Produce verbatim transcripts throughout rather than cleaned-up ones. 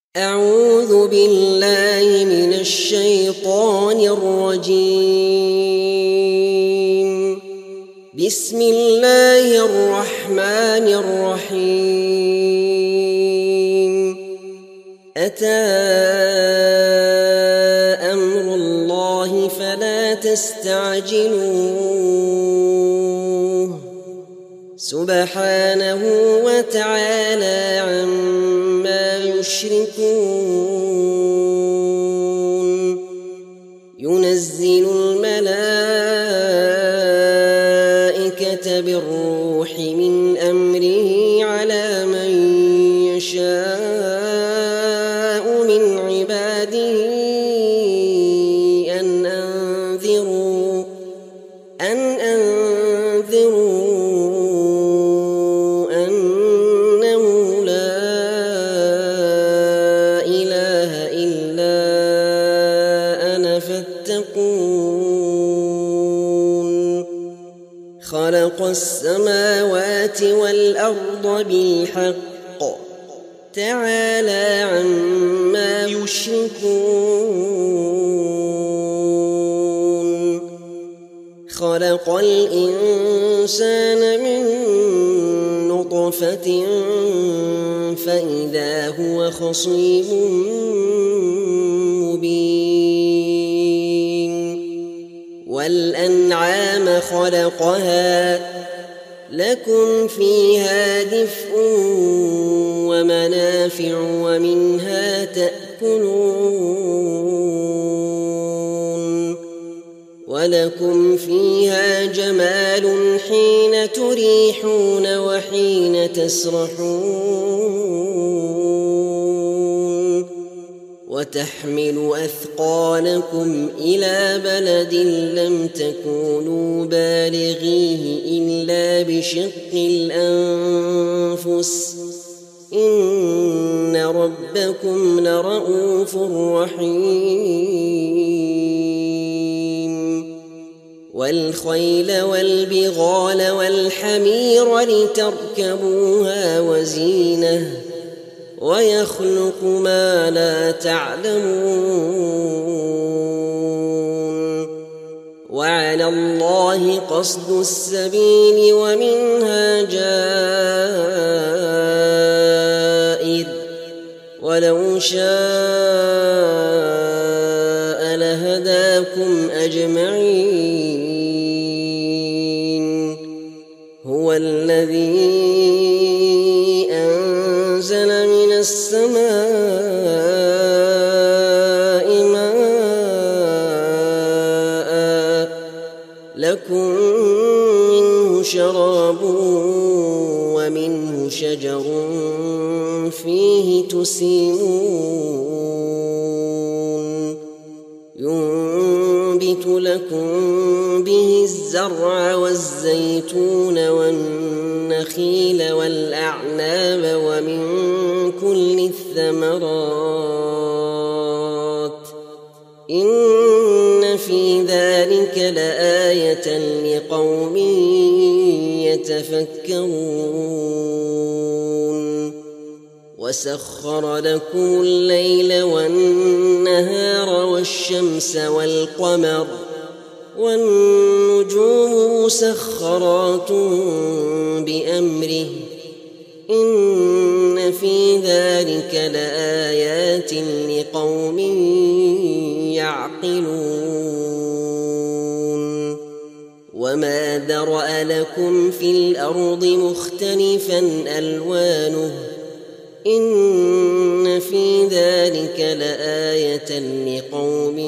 أعوذ بالله من الشيطان الرجيم. بسم الله الرحمن الرحيم. أتى أمر الله فلا تستعجلوه سبحانه وتعالى عما يشركون. ينزل الملائكة بالروح من أمره على من يشاء من عباده أن أنذروا أن أنذروا أنه لا إله إلا أنا فاتقون. خلق السماوات والأرض بالحق تعالى عما يشركون. خلق الإنسان من نطفة فإذا هو خصيم مبين. والأنعام خلقها لكم فيها دفء ومنافع ومنها تأكلون. ولكم فيها جمال حين تريحون وحين تسرحون. وتحمل أثقالكم إلى بلد لم تكونوا بالغيه إلا بشق الأنفس إن ربكم لرؤوف رحيم. والخيل والبغال والحمير لتركبوها وزينة ويخلق ما لا تعلمون. وعلى الله قصد السبيل ومنها جائر ولو شاء لهداكم أجمعين. هو الذي أنزل من السماء ماء لكم منه شراب ومنه شجر فيه تسيمون. ينبت لكم به الزرع والزيتون والنخيل والأعناب ومن كل الثمرات إن في ذلك لآية لقوم يتفكرون. وسخر لكم الليل والنهار والشمس والقمر والنجوم مسخرات بأمره إن في ذلك لآيات لقوم يعقلون. وما ذرأ لكم في الأرض مختلفا ألوانه إن في ذلك لآية لقوم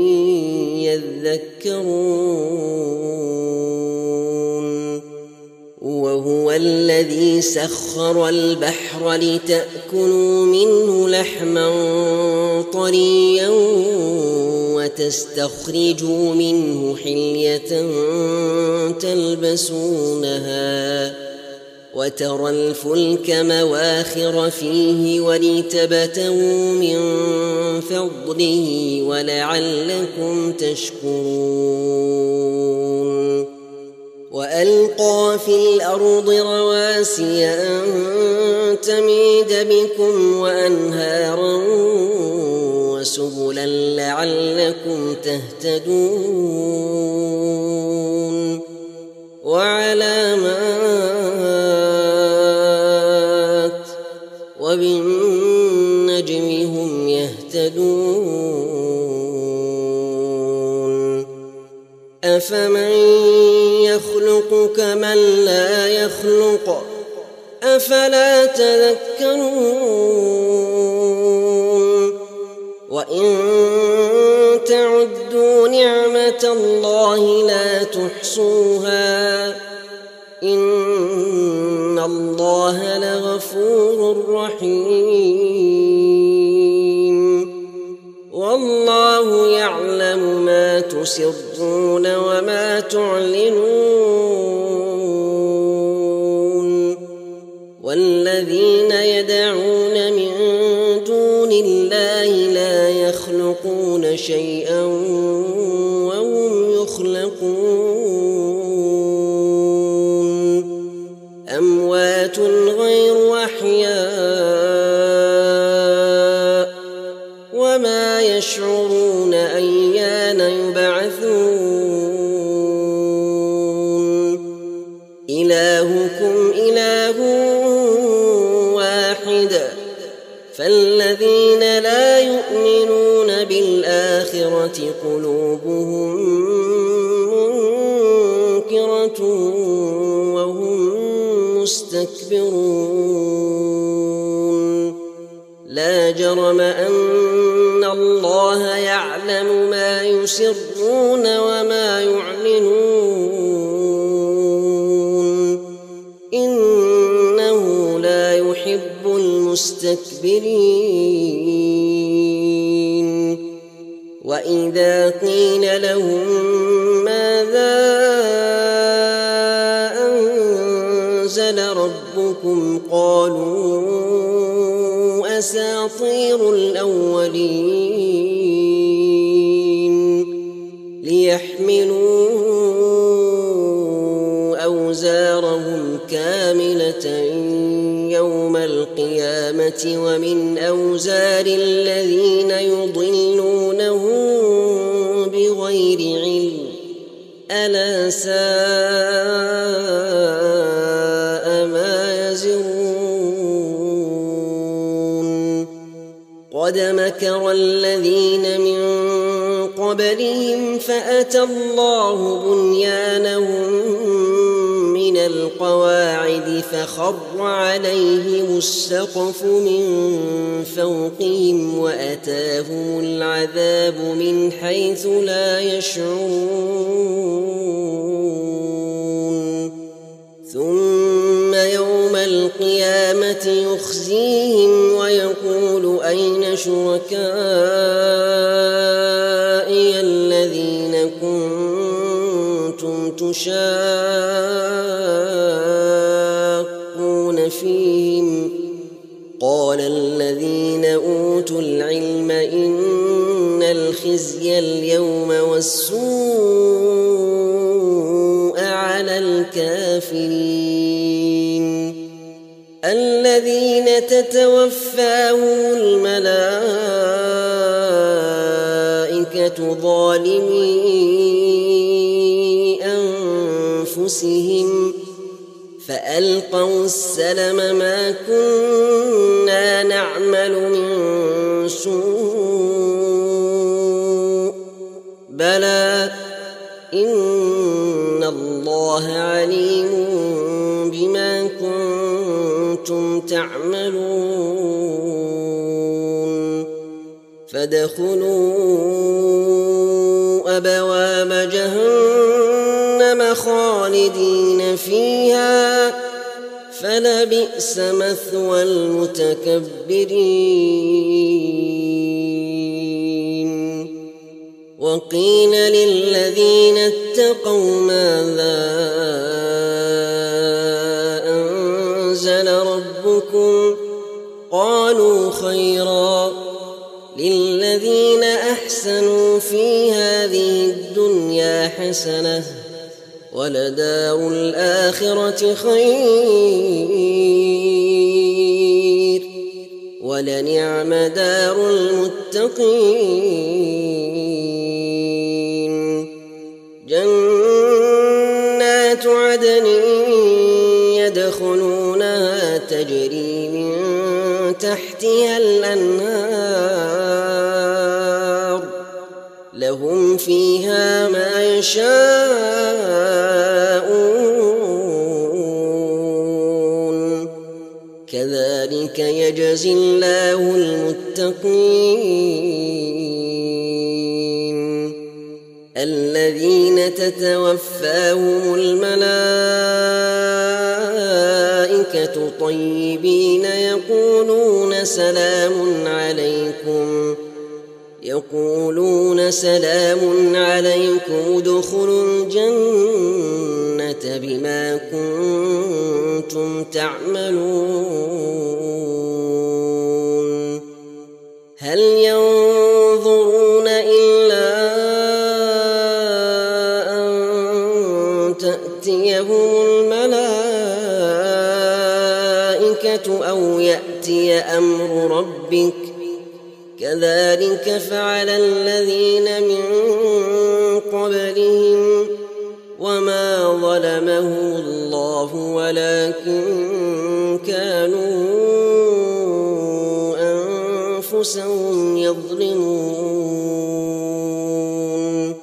يذكرون. وهو الذي سخر البحر لتأكلوا منه لحما طريا وتستخرجوا منه حلية تلبسونها وترى الفلك مواخر فيه ولتبتغوا من فضله ولعلكم تشكرون. وألقى في الأرض رواسي أن تميد بكم وأنهارا لعلكم تهتدون وعلامات وبالنجم هم يهتدون أفمن يخلق كمن لا يخلق أفلا تذكرون وإن تعدوا نعمة الله لا تحصوها إن الله لغفور رحيم والله يعلم ما تسرون وما تعلنون والذين يدعون من دون الله لا يخلقون شيئا وهم يخلقون أموات غير أحياء وما يشعرون أيان يبعثون إلهكم إله واحد فالذين لا يؤمنون بالآخرة قلوبهم منكرة وهم مستكبرون لا جرم أن الله يعلم ما يسرون وما يعلنون إنه لا يحب المستكبرين وإذا قيل لهم ماذا أنزل ربكم قالوا أساطير الأولين ليحملوا أوزارهم كاملة يوم القيامة ومن أوزار الذين يضلونهم بغير علم ألا ساء ما يزرون قد مكر الذين من قبلهم فأتى الله بنيانهم من القواعد فخر عليهم السقف من فوقهم وأتاهم العذاب من حيث لا يشعرون ثم يوم القيامة يخزيهم ويقول أين شركائي الذين كنتم تشاقون فيهم قال الذين أوتوا العلم إن الخزي اليوم والسوء على الكافرين الذين تتوفاهم الملائكة ظالمي أنفسهم فألقوا السلم ما كنا نعمل من سوء بلى إن الله عليم بما كنتم تعملون فادخلوا أبواب جهنم خالدين فيها فلبئس مثوى المتكبرين وقيل للذين اتقوا ماذا أنزل ربكم قالوا خيرا للذين أحسنوا في هذه الدنيا حسنة ولدار الآخرة خير ولنعم دار المتقين جنات عدن يدخلونها تجري من تحتها الأنهار لهم فيها ما يشاءون كذلك يجزي الله المتقين الذين تتوفاهم الملائكة طيبين يقولون سلام عليكم يقولون سلام عليكم ادخلوا الجنة بما كنتم تعملون هل ينظرون إلا أن تأتيهم الملائكة أو يأتي أمر ربك كذلك فعل الذين من قبلهم وما ظلمهم الله ولكن كانوا أنفسهم يظلمون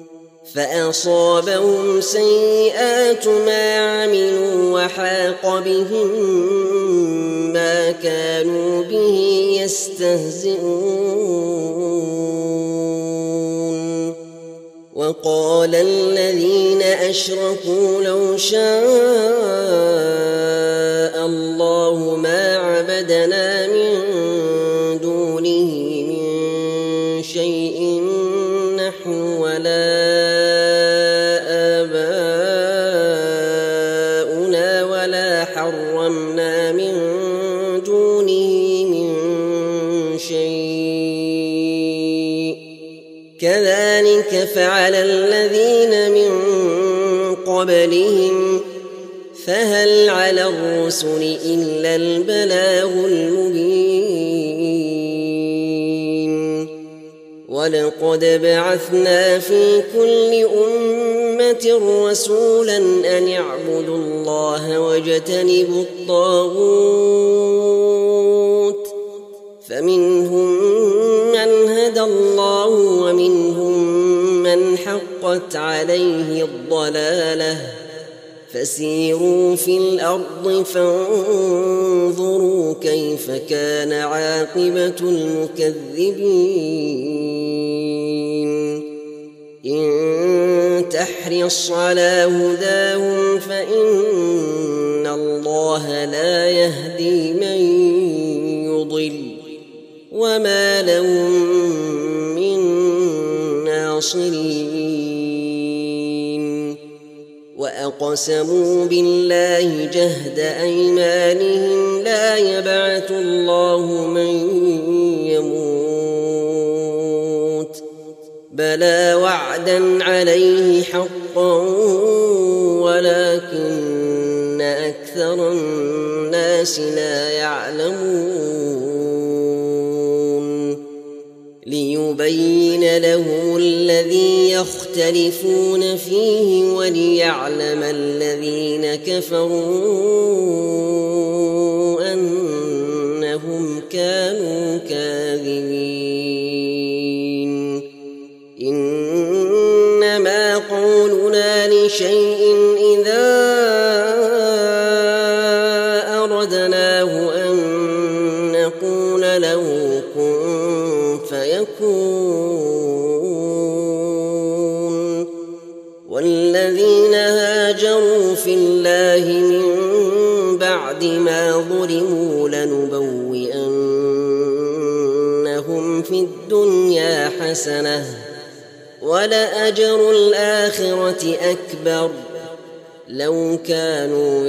فأصابهم سيئات ما عملوا وحاق بهم ما كانوا به يستهزئون وقال الذين أشركوا لو شاء الله ما عبدنا من دونه من شيء نحن ولا آباؤنا ولا حرمنا من دونه من شيء كذلك فعل الذين من قبلهم فهل على الرسل إلا البلاغ المبين ولقد بعثنا في كل أمة رسولا أن اعبدوا الله واجتنبوا الطاغوت فمنهم من هدى الله ومنهم من حقت عليه الضلالة فسيروا في الأرض فانظروا كيف كان عاقبة المكذبين إن تحرص على هداهم فإن الله لا يهدي من يضل وما لهم من ناصرين وأقسموا بالله جهد أيمانهم لا يبعث الله من يموت بلى وعدا عليه حقا ولكن أكثر الناس لا يعلمون ليبين لهم الذي يختلفون فيه وليعلم الذين كفروا أنهم كانوا كاذبين إنما قولنا لشيء إذا أردناه أن نقول له كن فيكون والذين هاجروا في الله من بعد ما ظلموا لنبوئنهم في الدنيا حسنة ولأجر الآخرة أكبر لو كانوا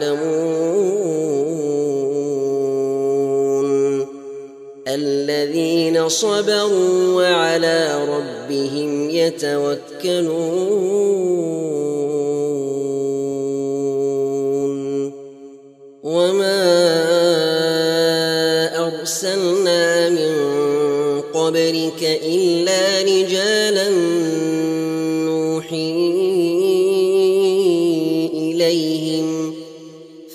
يعلمون الذين صبروا وعلى ربهم يتوكلون وما أرسلنا من قبلك إلا رجالا نوحي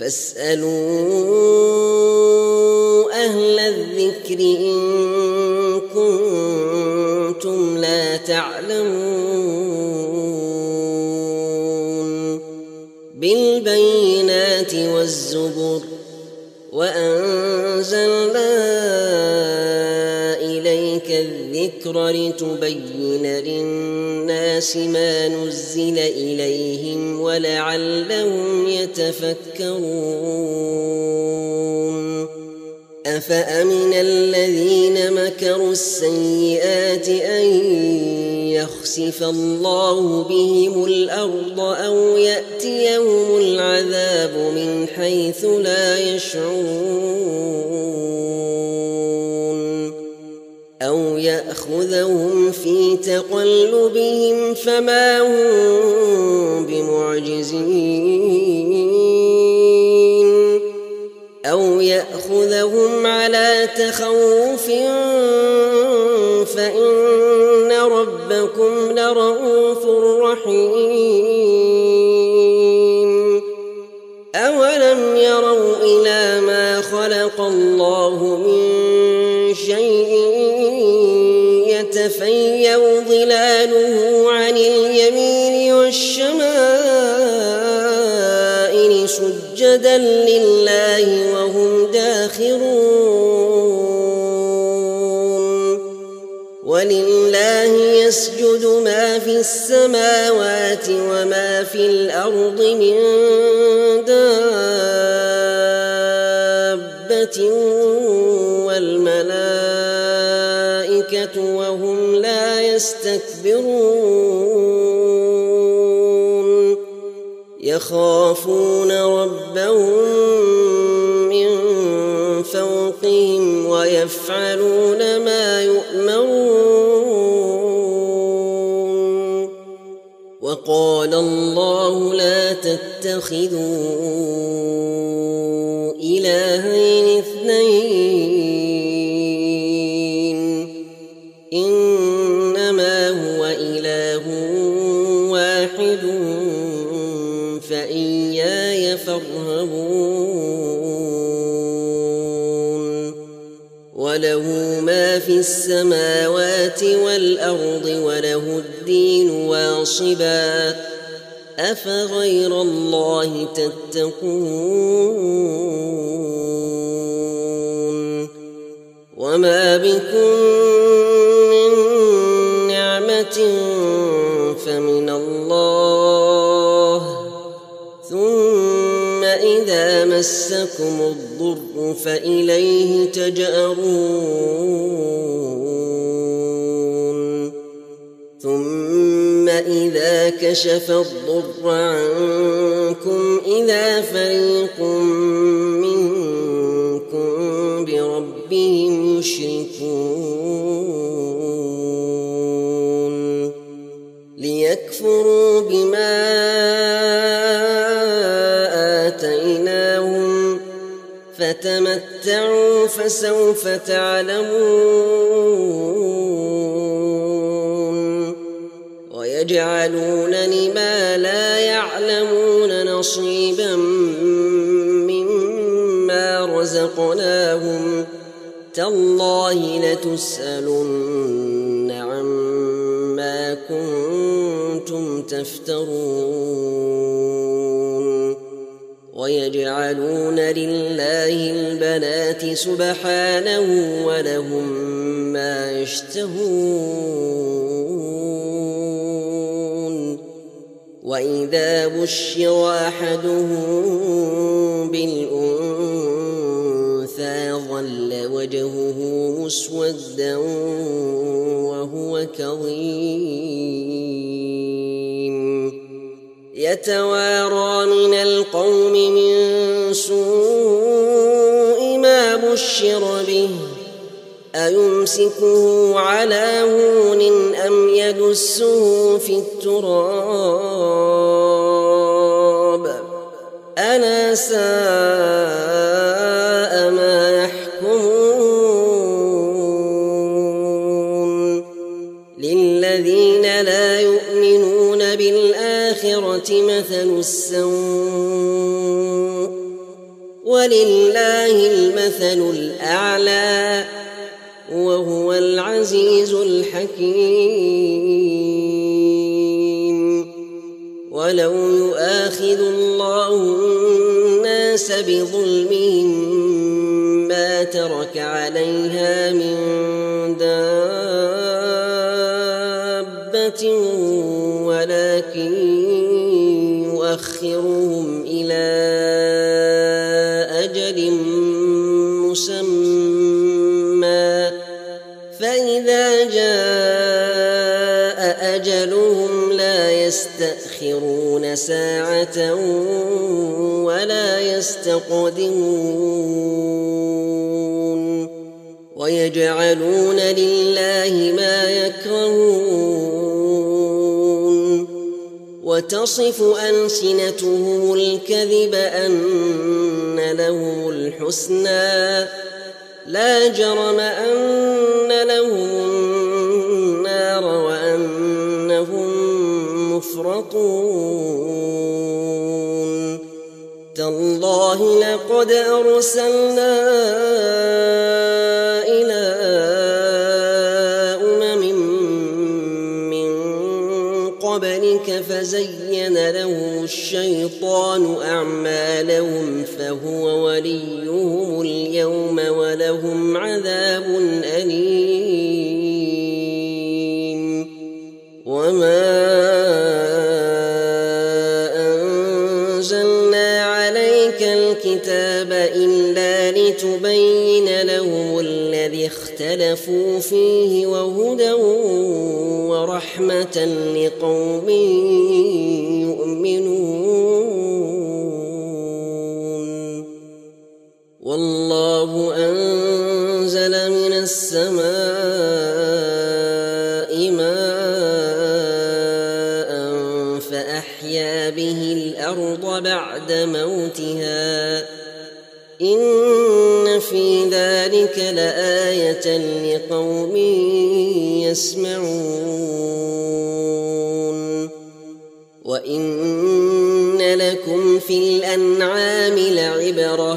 فاسألوا أهل الذكر إن كنتم لا تعلمون بالبينات والزبر وأنزلنا إليك الذكر لتبين للناس ما نزل إليهم ولعلهم يتفكرون أفأمن الذين مكروا السيئات أن يخسف الله بهم الأرض أو يأتيهم العذاب من حيث لا يشعرون أو يأخذهم في تقلبهم فما هم بمعجزين أو يأخذهم على تخوف فإن ربكم لرءوف رحيم أولم يروا إلى ما خلق الله من شيء يتفيأ ظلاله عن اليمين والشمائل سجدا لله وهم داخرون ولله يسجد ما في السماوات وما في الأرض من دابة والملائكة وهم لا يستكبرون يخافون ربهم من فوقهم ويفعلون ما يؤمرون وقال الله لا تتخذوا إلهين اثنين إنما هو إله واحد فإياي فارهبون وله ما في السماوات والأرض وله الدين واصبا أفغير الله تتقون وما بكم من نعمة فمن الله ثم إذا مسكم الضر فإليه تجأرون ثم إذا كشف الضر عنكم إذا فريق منكم بربهم يشركون ليكفروا بما آتيناهم فتمتعوا فسوف تعلمون ويجعلون لما لا يعلمون نصيبا مما رزقناهم تالله لتسألن عما كنتم تفترون ويجعلون لله البنات سبحانه ولهم ما يشتهون وإذا بشر أحدهم بالأنثى ظل وجهه مسودا وهو كظيم يتوارى من القوم من سوء ما بشر به أيمسكه على هون أم يدسه في التراب ألا ساء ما يحكمون للذين لا يؤمنون بالآخرة مثل السوء ولله المثل الأعلى وهو العزيز الحكيم. ولو يؤاخذ الله الناس بظلمهم ما ترك عليها من دابة ولكن يؤخرهم إلى أجل مسمى فإذا جاء أجلهم لا يستأخرون ساعة ولا يستقدمون. ويجعلون لله ما يكرهون وتصف ألسنتهم الكذب أن لهم الحسنى لا جرم أن لهم النار وأنهم مفرطون. تالله لقد أرسلنا إلى أمم من قبلك فزين لهم الشيطان أعمالهم فهو وليهم اليوم ولهم عذاب أليم. وما أنزلنا عليك الكتاب إلا لتبين لهم الذي اختلفوا فيه وهدى ورحمة لقوم يؤمنون. والله أنزل من السماء ماء فأحيا به الأرض بعد موتها إن في ذلك لآية لقوم يسمعون. وإن لكم في الأنعام لعبرة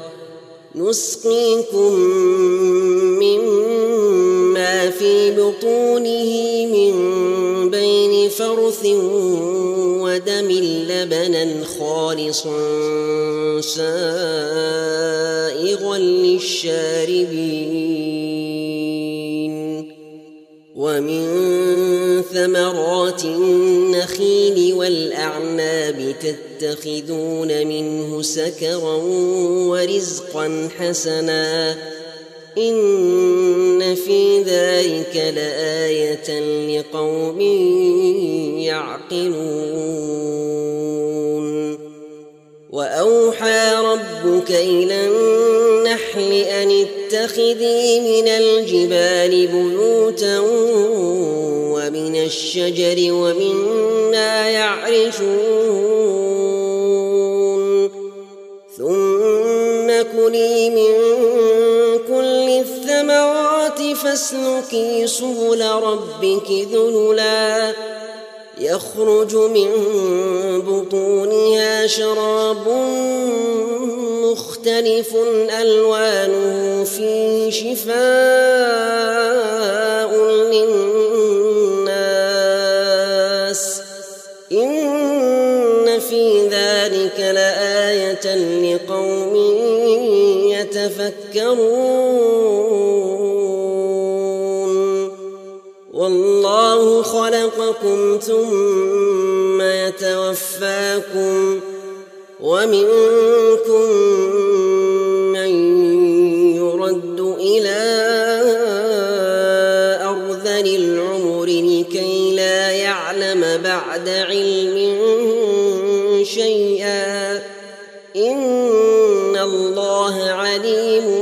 نسقيكم مما في بطونه من بين فرث ودم لبنا خالصا سائغا للشاربين ومن ثمرات النخيل والأعناب تتخذون منه سكرا ورزقا حسنا إن في ذلك لآية لقوم يعقلون. وأوحى ربك إلى النحل أن اتخذي من الجبال بيوتا ومن الشجر ومما يعرشون ثم كلي من كل الثمرات فاسلكي سبل ربك ذللا يخرج من بطونها شراب مختلف ألوانه فيه شفاء للناس إن في ذلك لآية لقوم يتفكرون. والله خلقكم ثم يتوفاكم ومنكم من يرد إلى أرذل العمر لكي لا يعلم بعد علم شيئا إن الله عليم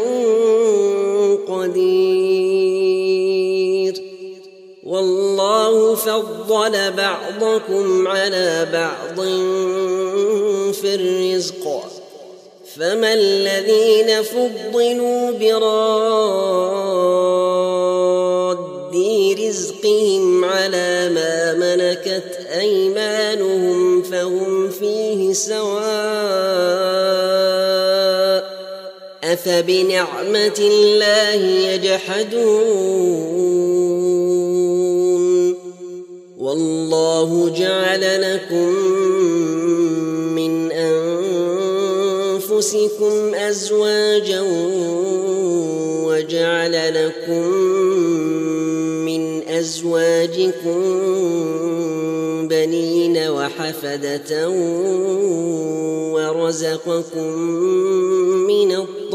قدير. والله فضل بعضكم على بعض في الرزق فما الذين فضلوا براد رزقهم على ما ملكت أيمانهم فهم فيه سواء أفبنعمة الله يجحدون والله جعل لكم من أنفسكم أزواجا وجعل لكم من أزواجكم بنين وحفدة ورزقكم من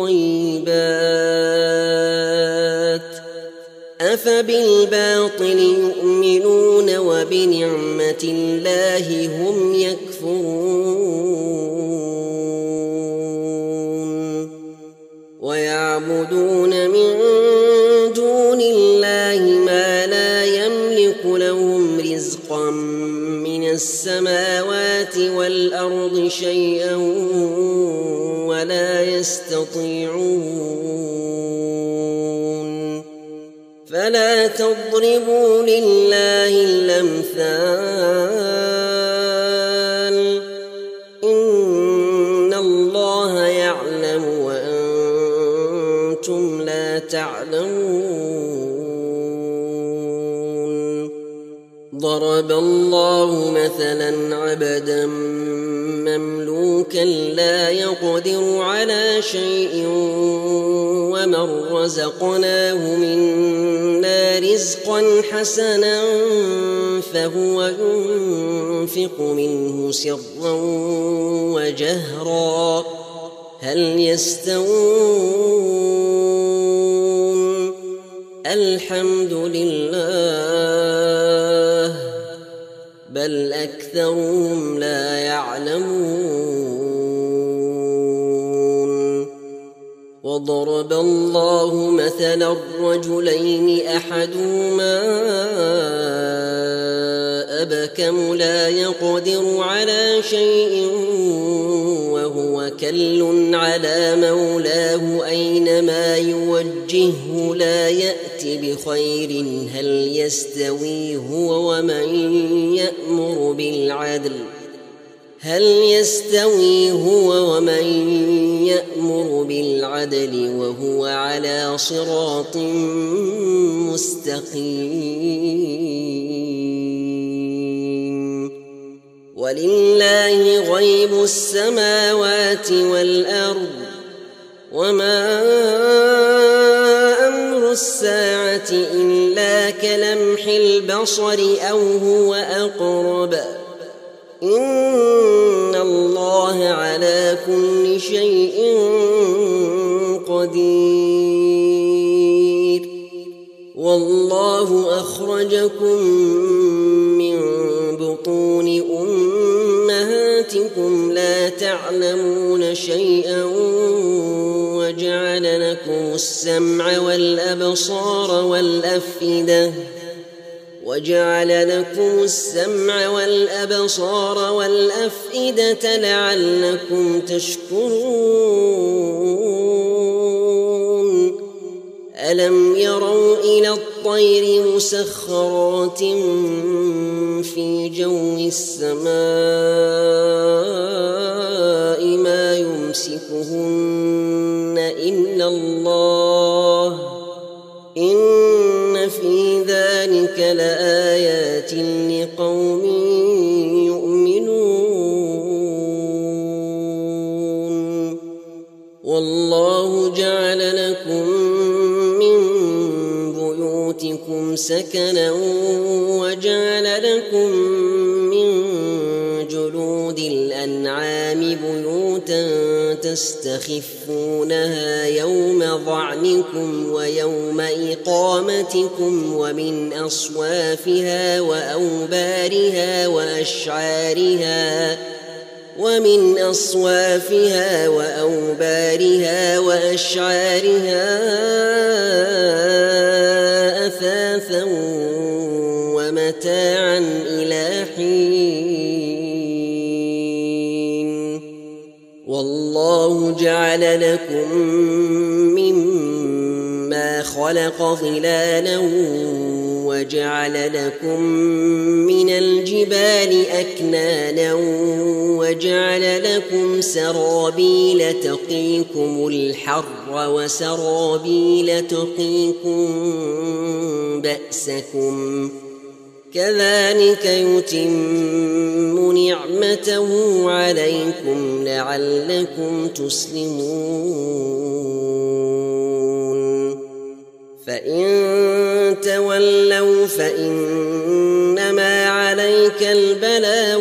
الطيبات أفبالباطل يؤمنون وبنعمة الله هم يكفرون ويعبدون من دون الله ما لا يملك لهم رزقا من السماوات والأرض شيئا ولا يستطيعون فلا تضربوا لله الأمثال إن الله يعلم وأنتم لا تعلمون ضرب الله مثلا عبدا مملوكا لا يقدر على شيء ومن رزقناه منا رزقا حسنا فهو ينفق منه سرا وجهرا هل يستوون الحمد لله بل أكثرهم لا يعلمون وضرب الله مثلا الرجلين أحدهما أبكم لا يقدر على شيء وهو كل على مولاه أينما يوجهه لا يأتي بخير هل يستوي هو ومن يأمر بالعدل هل يستوي هو ومن يأمر بالعدل وهو على صراط مستقيم ولله غيب السماوات والأرض وما أمر الساعة إلا كلمح البصر أو هو أقرب إن الله على كل شيء قدير والله أخرجكم من بطون أمهاتكم لا تعلمون شيئا وجعل لكم السمع والأبصار والأفئدة وجعل لكم السمع والأبصار والأفئدة لعلكم تشكرون ألم يروا إلى الطير مسخرات في جو السماء ما يمسكهن إلا الله إن في ذلك لآيات لقوم يؤمنون والله جعل لكم من بيوتكم سكنا وجعل لكم من جلود الأنعام بيوتا تستخفونها يوم ظعنكم ويوم إقامتكم ومن أصوافها وأوبارها وأشعارها ومن أصوافها وأوبارها وأشعارها أثاثا ومتاعا إلى حين والله جعل لكم مما خلق خلق ظلالا وجعل لكم من الجبال أكنانا وجعل لكم سرابيل تقيكم الحر وسرابيل تقيكم بأسكم كذلك يتم نعمته عليكم لعلكم تسلمون فإن تولوا فإنما عليك البلاغ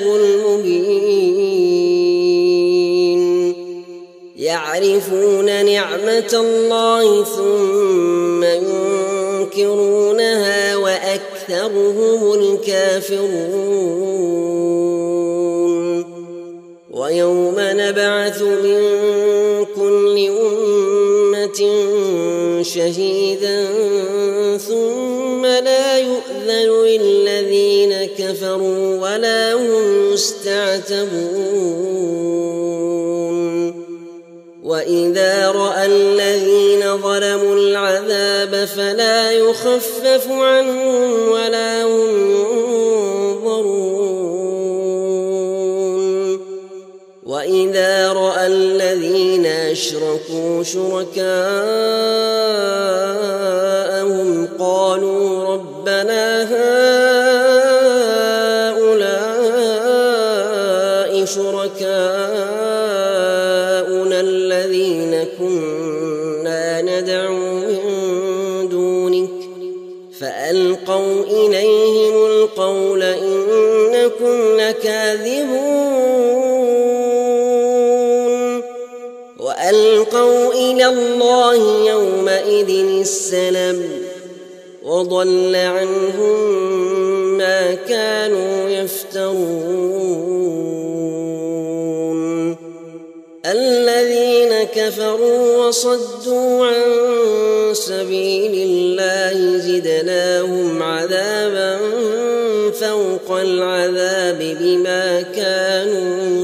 المبين يعرفون نعمة الله ثم ينكرونها وأكثرهم الكافرون ويوم نبعث من كل أمة شهيدا ثم لا يؤذن للذين كفروا ولا هم يستعتبون وإذا رأى الذين ظلموا العذاب فلا يخفف عنهم ولا هم ينظرون وإذا رأى الذين أشركوا شركاءهم قالوا ربنا هؤلاء شركاؤنا الذين كنا ندعو من دونك فألقوا إليهم القول إنكم لكاذبون وألقوا إلى الله يومئذ السلم وضل عنهم ما كانوا يفترون الذين كفروا وصدوا عن سبيل الله زدناهم عذابا فوق العذاب بما كانوا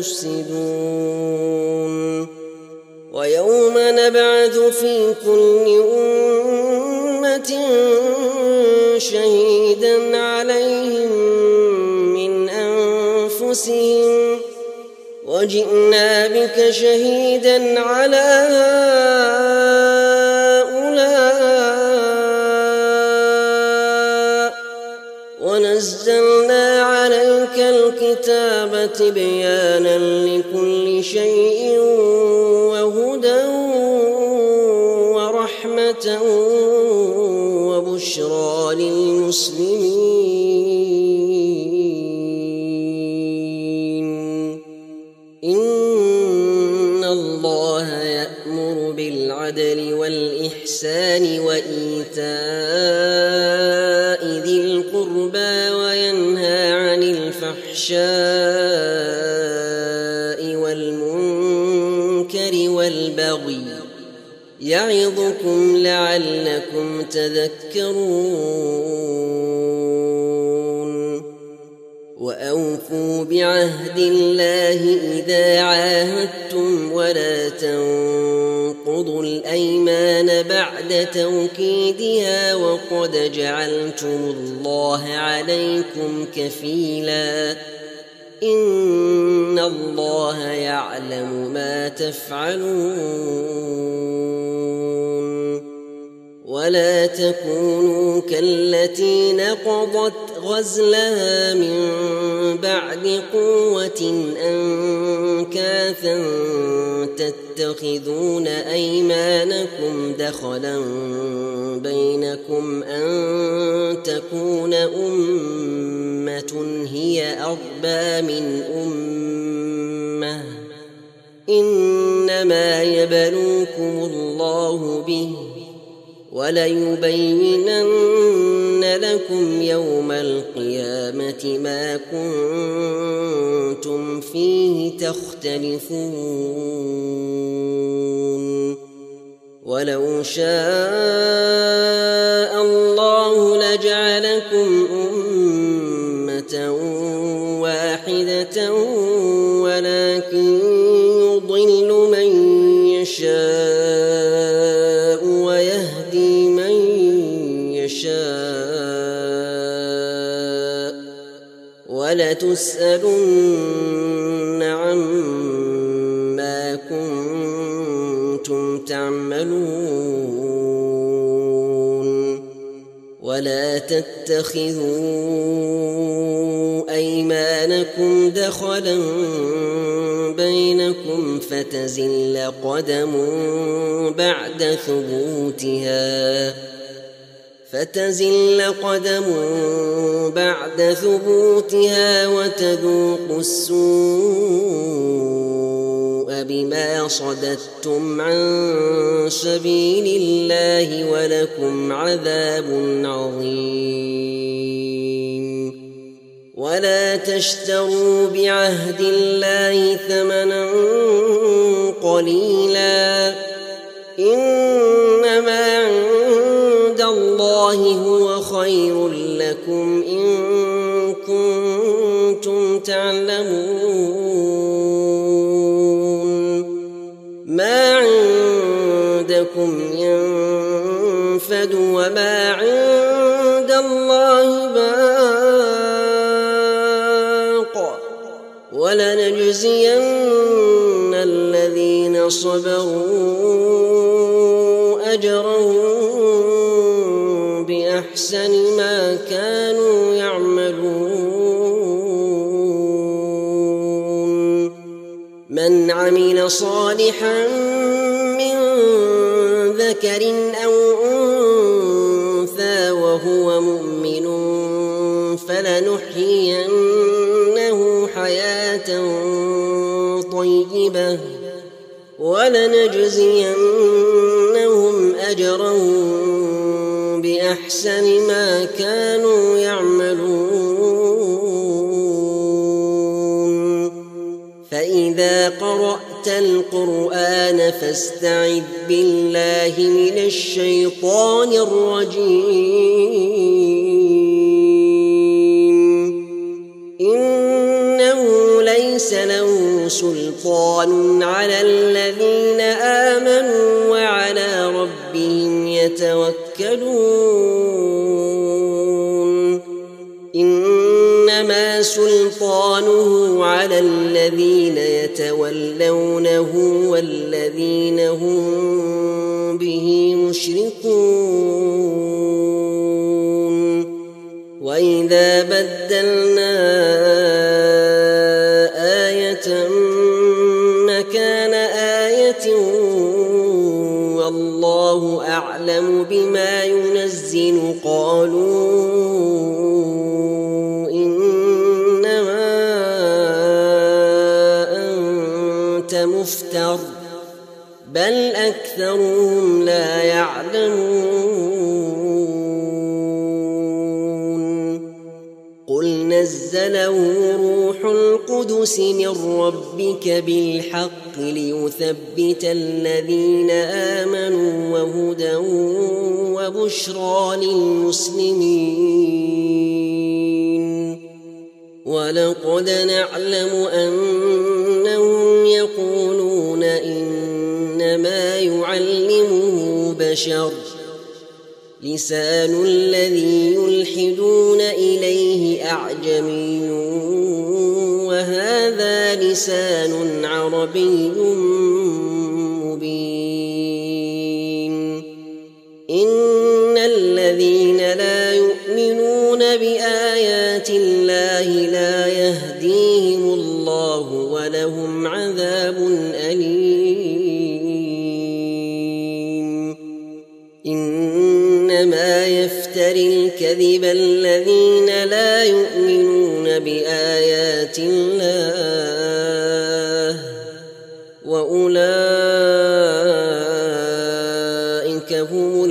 يفسدون ويوم نبعث في كل أمة شهيدا عليهم من أنفسهم وجئنا بك شهيدا على هؤلاء ونزلنا عليك الكتاب تبيانا لكل شيء وهدى ورحمة وبشرى للمسلمين إن الله يأمر بالعدل والإحسان وإيتاء ذي القربى وينهى عن الفحشاء والمنكر والبغي يعظكم لعلكم تذكرون وأوفوا بعهد الله إذا عاهدتم ولا تنقضوا الأيمان بعد توكيدها وقد جعلتم الله عليكم كفيلا إن الله يعلم ما تفعلون ولا تكونوا كالتي نقضت غزلها من بعد قوة أنكاثا تتخذون أيمانكم دخلا بينكم أن تكون أمة هي أربى من أمة إنما يبلوكم الله به وليبينن لكم يوم القيامة ما كنتم فيه تختلفون ولو شاء الله لجعلكم أمة واحدة ولكن يضل من يشاء ويهدي من ولتسألن عما كنتم تعملون ولا تتخذوا أيمانكم دخلا بينكم فتزل قدم بعد ثبوتها فتزل قدم بعد ثبوتها وتذوقوا السوء بما صددتم عن سبيل الله ولكم عذاب عظيم. ولا تشتروا بعهد الله ثمنا قليلا إنما عند الله هو خير لكم إن كنتم تعلمون. ما عندكم ينفد وما عند الله باق ولنجزين الذين صبروا أجرهم بأحسن ما كانوا يعملون. من عمل صالحا من ذكر أو أنثى وهو مؤمن فلنحيينه حياة طيبة ولنجزينهم أجرهم بأحسن ما كانوا يعملون. فإذا قرأت القرآن فاستعذ بالله من الشيطان الرجيم. إنه ليس له سلطان على الذين آمنوا وعلى ربهم يتوكلون. إنما سلطانه على الذين يتولونه والذين هم به مشركون. وإذا بدلنا آية مكان آية والله أعلم بما ينزل قالوا إنما أنت مفتر بل أكثرهم لا يعلمون. قل نزله روح القدس من ربك بالحق ليثبت الذين آمنوا وهدى وبشرى للمسلمين. ولقد نعلم أنهم يقولون إنما يعلمه بشر لسان الذي يلحدون إليه أعجمي وهذا لسان عربي مبين. إن الذين لا يؤمنون بآيات الله لا يهديهم الله ولهم عذاب أليم. إنما يفتري الكذب الذين لا يؤمنون بآيات الله وأولئك هم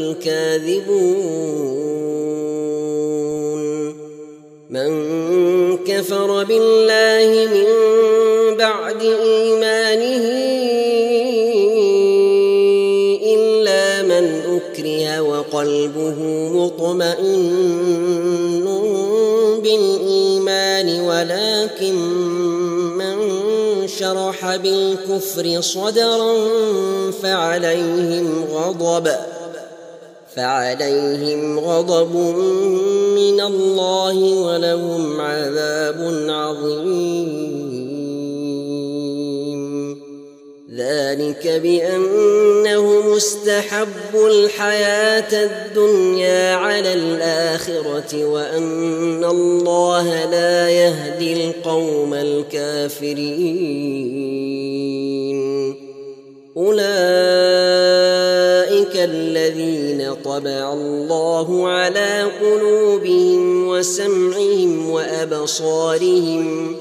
الكاذبون. من كفر بالله من بعد إيمانه إلا من أكره وقلبه مطمئن بالإيمان ولكن من شرح بالكفر صدرا فعليهم غضب فعليهم غضب من الله ولهم عذاب عظيم. ذلك بأنهم استحبوا الحياة الدنيا على الآخرة وأن الله لا يهدي القوم الكافرين. أولئك الذين طبع الله على قلوبهم وسمعهم وأبصارهم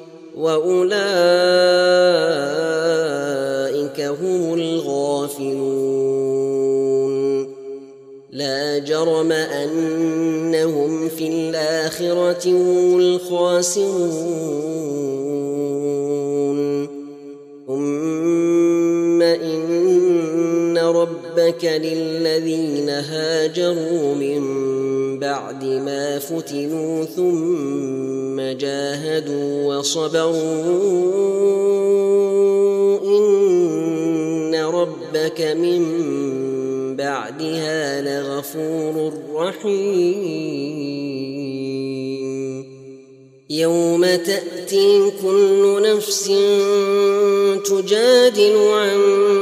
وأولئك هم الغافلون. لا جرم أنهم في الآخرة هم الخاسرون. ثم إن ربك للذين هاجروا من بعد ما فتنوا ثم جاهدوا وصبروا إن ربك من بعدها لغفور رحيم. يوم تأتي كل نفس تجادل عن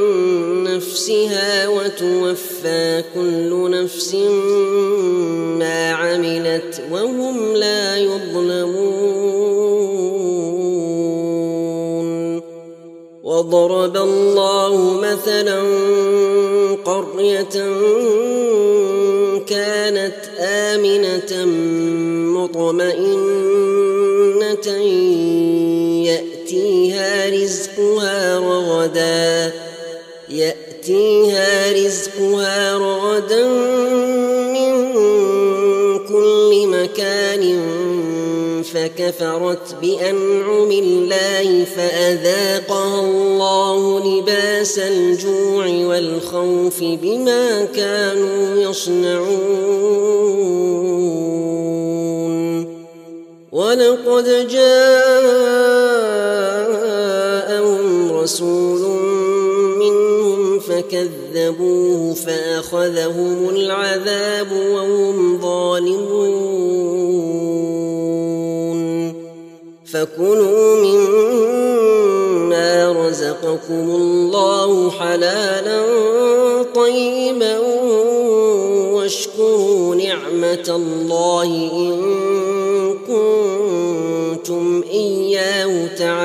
نفسها وتوفى كل نفس ما عملت وهم لا يظلمون. وضرب الله مثلا قرية كانت آمنة مطمئنة يأتيها رزقها رغدا يأتيها رزقها رغدا من كل مكان فكفرت بأنعم الله فأذاقها الله لباس الجوع والخوف بما كانوا يصنعون. ولقد جاءهم رسول منهم فكذبوه فأخذهم العذاب وهم ظالمون. فكلوا مما رزقكم الله حلالا طيبا واشكروا نعمة الله إن كنتم إياه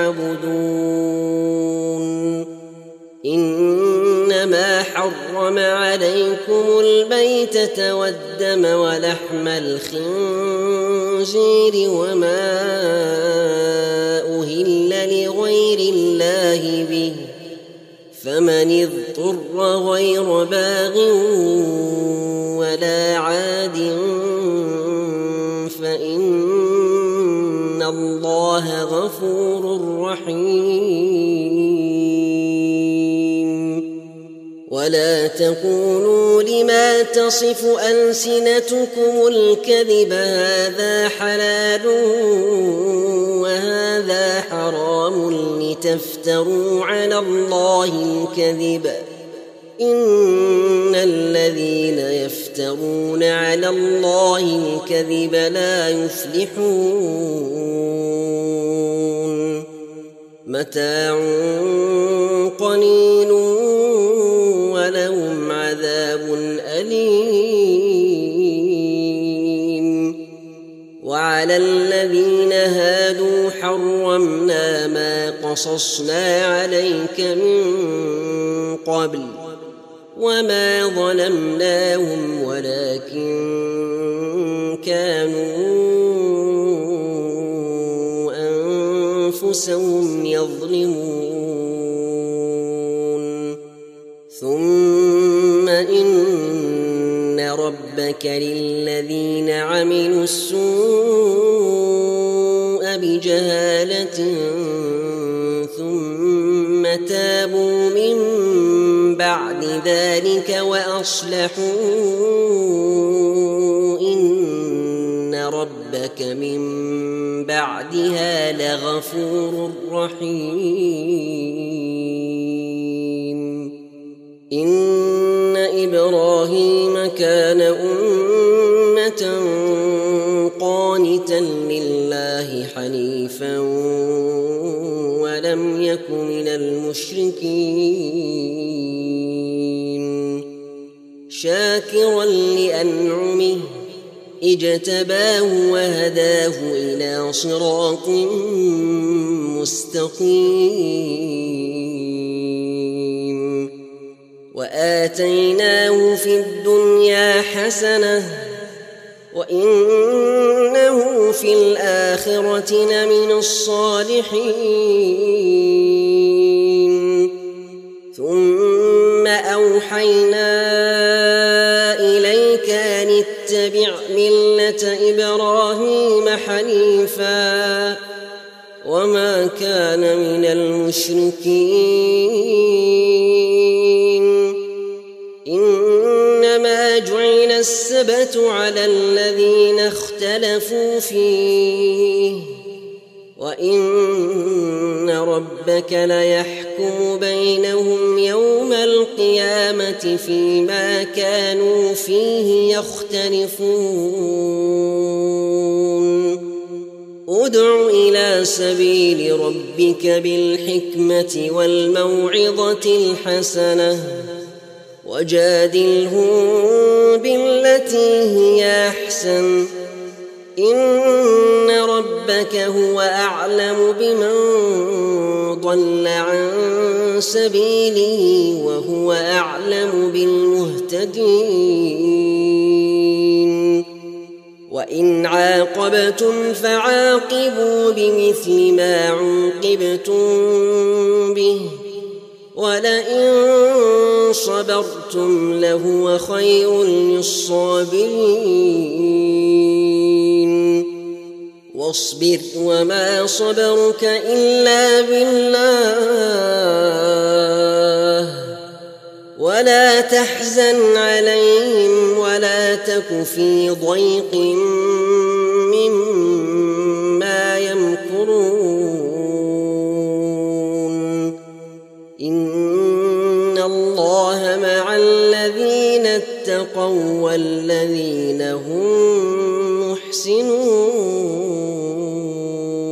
تعبدون. إنما حرم عليكم الميتة والدم ولحم الخنزير وما أهل لغير الله به فمن اضطر غير باغ ولا عاد فإن الله غفور رحيم. ولا تقولوا لما تصف ألسنتكم الكذب هذا حلال وهذا حرام لتفتروا على الله الكذب إن الذين يفترون على الله الكذب لا يفلحون. متاع قليل ولهم عذاب أليم. وعلى الذين هادوا حرمنا ما قصصنا عليك من قبل وما ظلمناهم ولكن كانوا أنفسهم يظلمون. ثم إن ربك للذين عملوا السوء بجهالة ثم تابوا من بعد ذلك وأصلحوا إن ربك من بعدها لغفور رحيم. إن إبراهيم كان أمة قانتا لله حنيفا ولم يك من المشركين شاكرا لأنعمه اجتباه وهداه إلى صراط مستقيم وآتيناه في الدنيا حسنة وإنه في الآخرة لمن الصالحين ثم أوحينا إليك أن اتبع ملة إبراهيم حنيفا وما كان من المشركين إنما جعل السبت على الذين اختلفوا فيه وإن ربك ليحكم بينهم يوم القيامة فيما كانوا فيه يختلفون ادع إلى سبيل ربك بالحكمة والموعظة الحسنة وجادلهم بالتي هي أحسن إن ربك هو أعلم بمن ضل عن سبيله وهو أعلم بالمهتدين وإن عاقبتم فعاقبوا بمثل ما عوقبتم به ولئن صبرتم لهو خير للصابرين واصبر وما صبرك إلا بالله ولا تحزن عليهم ولا تك في ضيق مما يمكرون إن الله مع الذين اتقوا والذين هم محسنون